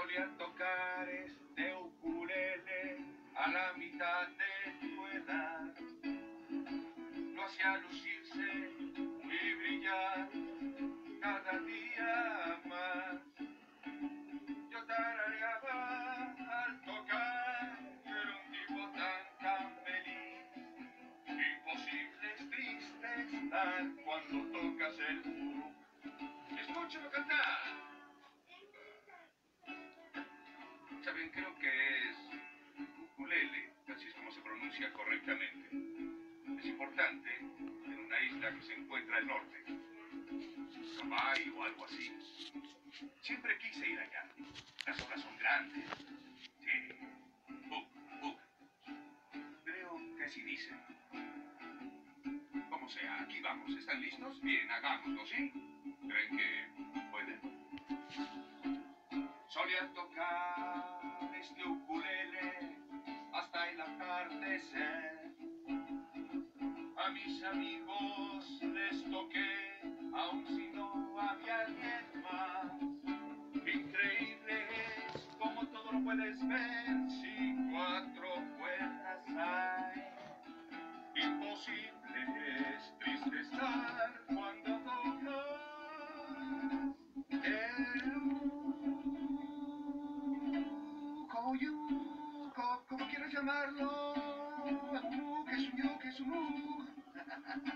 Solía tocar este ukulele a la mitad de tu edad. Lo hacía lucirse y brillar cada día más. Yo tarareaba al tocar, yo era un tipo tan feliz. Imposible es triste estar cuando tocas el uruk. Escúchalo cantar. Saben, creo que es ukulele, así es como se pronuncia correctamente. Es importante en una isla que se encuentra al norte. Hawái o algo así. Siempre quise ir allá. Las olas son grandes. Sí. Buk, buk. Creo que sí dicen. Como sea, aquí vamos. ¿Están listos? Bien, hagámoslo, ¿sí? ¿Creen que pueden? Solía tocar este ukulele hasta el atardecer. A mis amigos les toqué, aun si no había alguien más. Increíble es como todo lo puedes ver si cuatro cuerdas hay. Imposible es triste estar cuando tocas el uko, como quieras llamarlo. Un uke es un uke es un uke.